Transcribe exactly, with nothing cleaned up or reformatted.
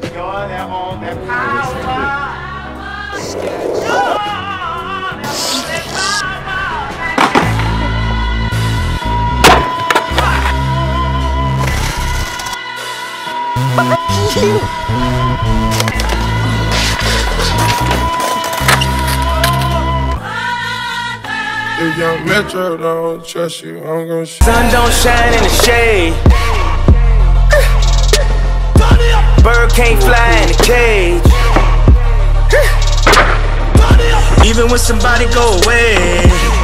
You're that on that If Young Metro don't trust you, I'm gon' shoot. Sun don't shine in the shade. Bird can't fly in a cage. Even when somebody go away,